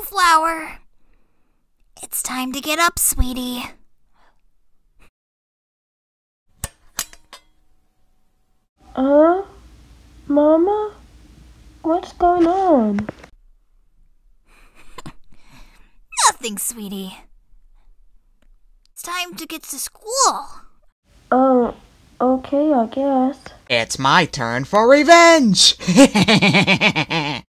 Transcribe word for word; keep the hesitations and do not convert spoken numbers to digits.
flower. It's time to get up, sweetie. Uh, Mama? What's going on? Nothing, sweetie. It's time to get to school. Oh, okay, I guess. It's my turn for revenge!